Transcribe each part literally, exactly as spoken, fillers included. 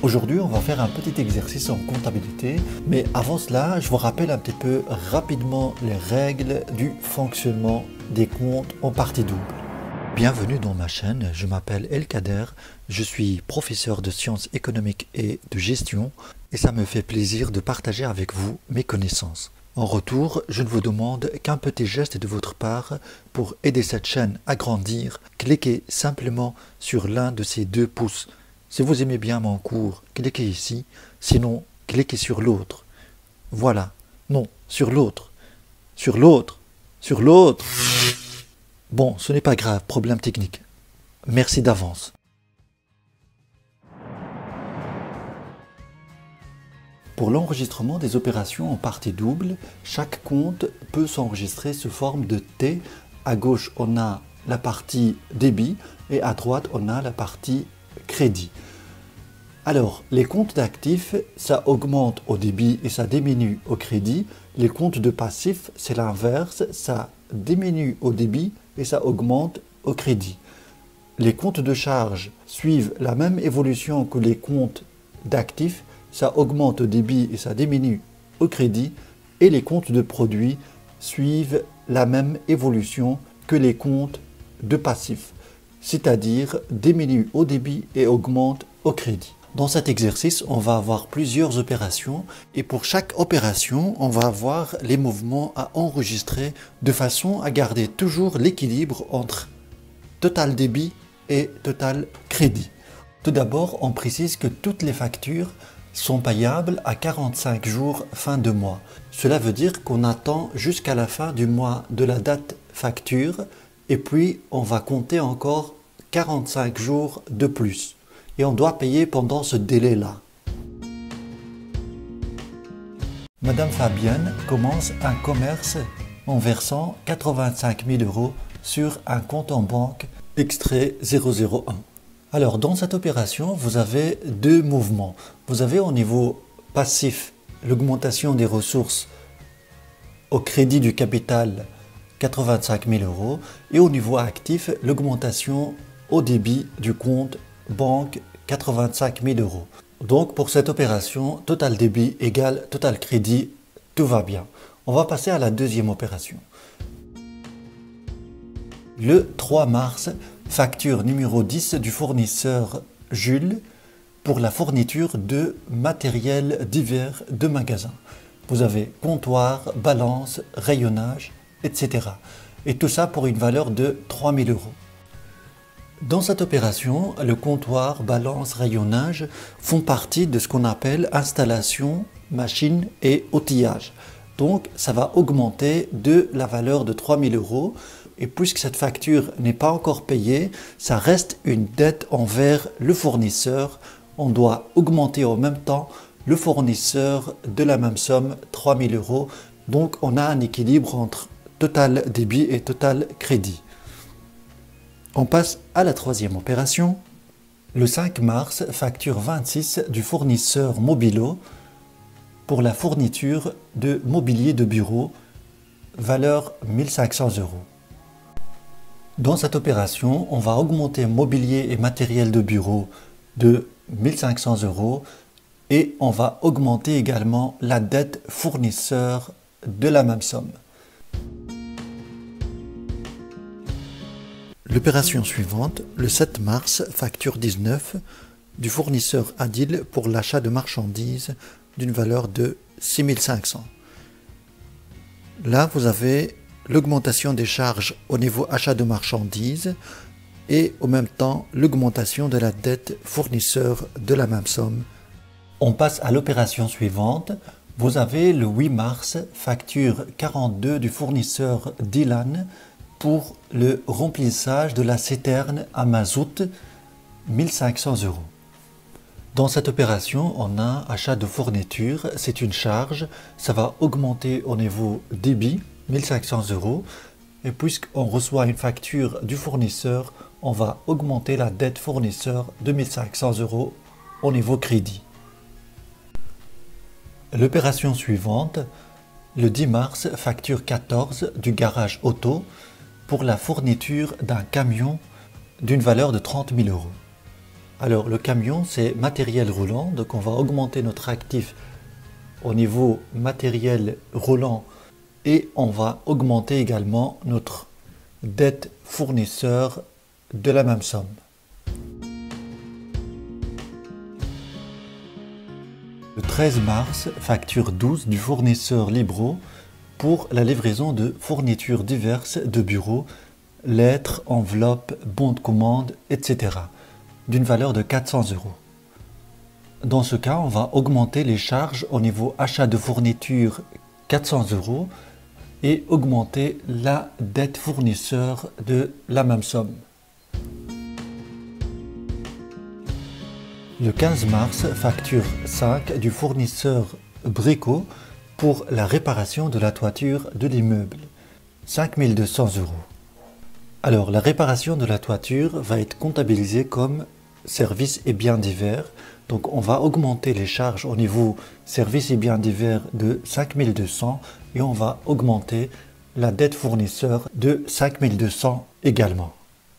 Aujourd'hui, on va faire un petit exercice en comptabilité, mais avant cela, je vous rappelle un petit peu rapidement les règles du fonctionnement des comptes en partie double. Bienvenue dans ma chaîne, je m'appelle Elkader, je suis professeur de sciences économiques et de gestion et ça me fait plaisir de partager avec vous mes connaissances. En retour, je ne vous demande qu'un petit geste de votre part pour aider cette chaîne à grandir. Cliquez simplement sur l'un de ces deux pouces. Si vous aimez bien mon cours, cliquez ici, sinon cliquez sur l'autre. Voilà, non, sur l'autre, sur l'autre, sur l'autre. Bon, ce n'est pas grave, problème technique. Merci d'avance. Pour l'enregistrement des opérations en partie double, chaque compte peut s'enregistrer sous forme de T. À gauche, on a la partie débit et à droite, on a la partie crédit. Alors, les comptes d'actifs, ça augmente au débit et ça diminue au crédit. Les comptes de passifs, c'est l'inverse, ça diminue au débit et ça augmente au crédit. Les comptes de charge suivent la même évolution que les comptes d'actifs, ça augmente au débit et ça diminue au crédit. Et les comptes de produits suivent la même évolution que les comptes de passifs, c'est-à-dire diminuent au débit et augmentent au crédit. Dans cet exercice, on va avoir plusieurs opérations et pour chaque opération, on va avoir les mouvements à enregistrer de façon à garder toujours l'équilibre entre total débit et total crédit. Tout d'abord, on précise que toutes les factures sont payables à quarante-cinq jours fin de mois. Cela veut dire qu'on attend jusqu'à la fin du mois de la date facture et puis on va compter encore quarante-cinq jours de plus. Et on doit payer pendant ce délai-là. Madame Fabienne commence un commerce en versant quatre-vingt-cinq mille euros sur un compte en banque extrait zéro zéro un. Alors dans cette opération, vous avez deux mouvements. Vous avez au niveau passif l'augmentation des ressources au crédit du capital quatre-vingt-cinq mille euros et au niveau actif l'augmentation au débit du compte banque quatre-vingt-cinq mille euros. Donc pour cette opération, total débit égale total crédit, tout va bien. On va passer à la deuxième opération. Le trois mars, facture numéro dix du fournisseur Jules pour la fourniture de matériel divers de magasin. Vous avez comptoir, balance, rayonnage, et cetera. Et tout ça pour une valeur de trois mille euros. Dans cette opération, le comptoir, balance, rayonnage font partie de ce qu'on appelle installation, machine et outillage. Donc, ça va augmenter de la valeur de trois mille euros. Et puisque cette facture n'est pas encore payée, ça reste une dette envers le fournisseur. On doit augmenter en même temps le fournisseur de la même somme, trois mille euros. Donc, on a un équilibre entre total débit et total crédit. On passe à la troisième opération. Le cinq mars, facture vingt-six du fournisseur Mobilo pour la fourniture de mobilier de bureau, valeur mille cinq cents euros. Dans cette opération, on va augmenter mobilier et matériel de bureau de mille cinq cents euros et on va augmenter également la dette fournisseur de la même somme. L'opération suivante, le sept mars, facture dix-neuf du fournisseur Adil pour l'achat de marchandises d'une valeur de six mille cinq cents. Là, vous avez l'augmentation des charges au niveau achat de marchandises et en même temps l'augmentation de la dette fournisseur de la même somme. On passe à l'opération suivante. Vous avez le huit mars, facture quarante-deux du fournisseur Dylan pour le remplissage de la citerne à mazout, mille cinq cents euros. Dans cette opération, on a achat de fourniture, c'est une charge, ça va augmenter au niveau débit, mille cinq cents euros, et puisqu'on reçoit une facture du fournisseur, on va augmenter la dette fournisseur de mille cinq cents euros au niveau crédit. L'opération suivante, le dix mars, facture quatorze du garage auto pour la fourniture d'un camion d'une valeur de trente mille euros. Alors le camion, c'est matériel roulant, donc on va augmenter notre actif au niveau matériel roulant et on va augmenter également notre dette fournisseur de la même somme. Le treize mars, facture douze du fournisseur Libro pour la livraison de fournitures diverses de bureaux, lettres, enveloppes, bons de commande, et cetera d'une valeur de quatre cents euros. Dans ce cas, on va augmenter les charges au niveau achat de fournitures quatre cents euros et augmenter la dette fournisseur de la même somme. Le quinze mars, facture cinq du fournisseur Brico pour la réparation de la toiture de l'immeuble, cinq mille deux cents euros. Alors, la réparation de la toiture va être comptabilisée comme services et biens divers. Donc, on va augmenter les charges au niveau services et biens divers de cinq mille deux cents et on va augmenter la dette fournisseur de cinq mille deux cents également.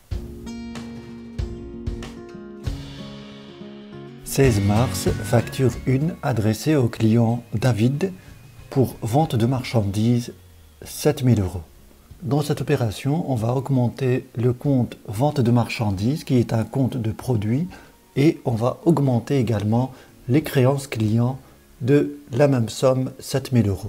seize mars, facture un adressée au client David pour vente de marchandises, sept mille euros. Dans cette opération, on va augmenter le compte vente de marchandises qui est un compte de produits et on va augmenter également les créances clients de la même somme, sept mille euros.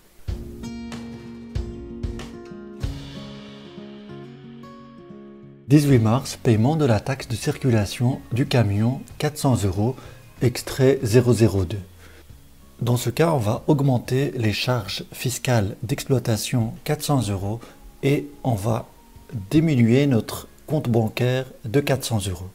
dix-huit mars, paiement de la taxe de circulation du camion, quatre cents euros, extrait zéro zéro deux. Dans ce cas, on va augmenter les charges fiscales d'exploitation quatre cents euros et on va diminuer notre compte bancaire de quatre cents euros.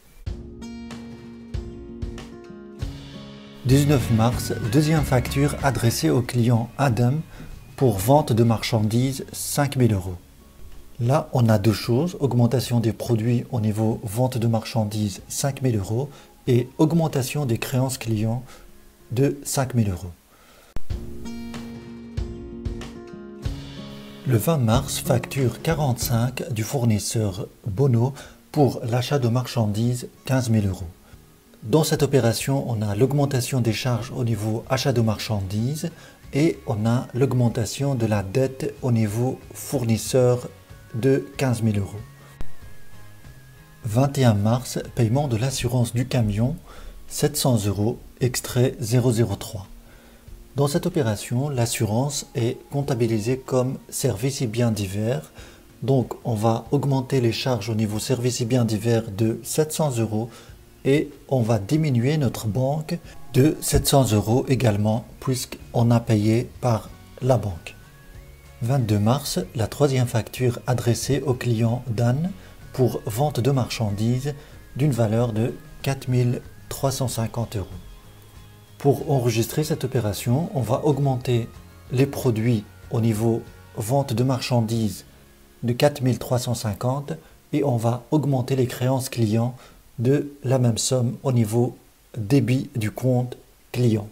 dix-neuf mars, deuxième facture adressée au client Adam pour vente de marchandises, cinq mille euros. Là, on a deux choses, augmentation des produits au niveau vente de marchandises, cinq mille euros et augmentation des créances clients de cinq mille euros. Le vingt mars, facture quarante-cinq du fournisseur Bono pour l'achat de marchandises, quinze mille euros. Dans cette opération, on a l'augmentation des charges au niveau achat de marchandises et on a l'augmentation de la dette au niveau fournisseur de quinze mille euros. vingt et un mars, paiement de l'assurance du camion, sept cents euros, extrait zéro zéro trois. Dans cette opération, l'assurance est comptabilisée comme services et biens divers. Donc, on va augmenter les charges au niveau services et biens divers de sept cents euros et on va diminuer notre banque de sept cents euros également puisqu'on a payé par la banque. vingt-deux mars, la troisième facture adressée au client Dan pour vente de marchandises d'une valeur de quatre mille trois cent cinquante euros. Pour enregistrer cette opération, on va augmenter les produits au niveau vente de marchandises de quatre mille trois cent cinquante et on va augmenter les créances clients de la même somme au niveau débit du compte client.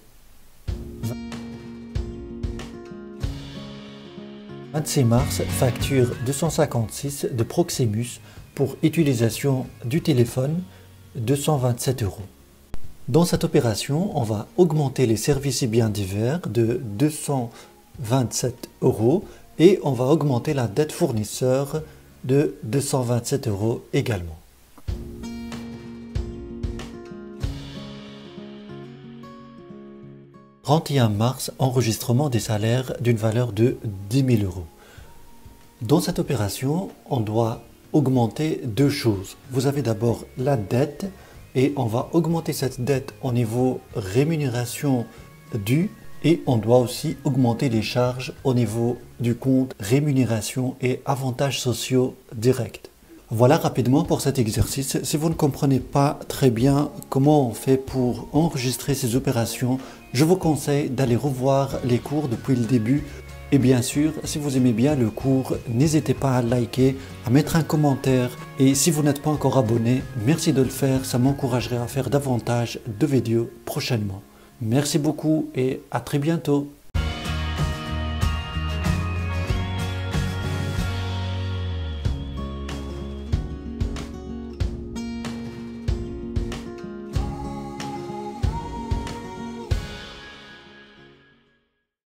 vingt-six mars, facture deux cent cinquante-six de Proximus pour utilisation du téléphone, deux cent vingt-sept euros. Dans cette opération, on va augmenter les services et biens divers de deux cent vingt-sept euros et on va augmenter la dette fournisseur de deux cent vingt-sept euros également. trente et un mars, enregistrement des salaires d'une valeur de dix mille euros. Dans cette opération, on doit augmenter deux choses. Vous avez d'abord la dette et on va augmenter cette dette au niveau rémunération due et on doit aussi augmenter les charges au niveau du compte rémunération et avantages sociaux directs. Voilà rapidement pour cet exercice. Si vous ne comprenez pas très bien comment on fait pour enregistrer ces opérations, je vous conseille d'aller revoir les cours depuis le début. Et bien sûr, si vous aimez bien le cours, n'hésitez pas à liker, à mettre un commentaire. Et si vous n'êtes pas encore abonné, merci de le faire, ça m'encouragerait à faire davantage de vidéos prochainement. Merci beaucoup et à très bientôt.